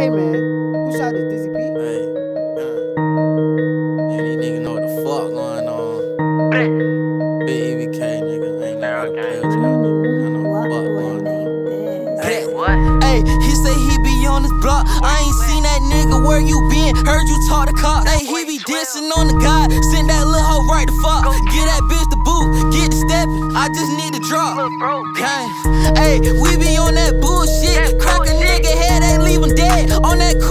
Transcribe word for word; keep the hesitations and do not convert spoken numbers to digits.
Hey man, who shot this? Dizzy P? Hey, man. Yeah, these niggas know what the fuck going on. Big E B K nigga, ain't never play with y'all niggas. I know what the fuck going on. Hey, what? Hey, he say he be on this block. I ain't seen that nigga, where you been? Heard you talk to cops. Hey, he be dancing on the guy. Send that little hoe right the fuck. Get that bitch the boot, get the steppin'. I just need to drop. Gang. Hey, we be on that bullshit. Crack a nigga head, ain't leave him dead. On that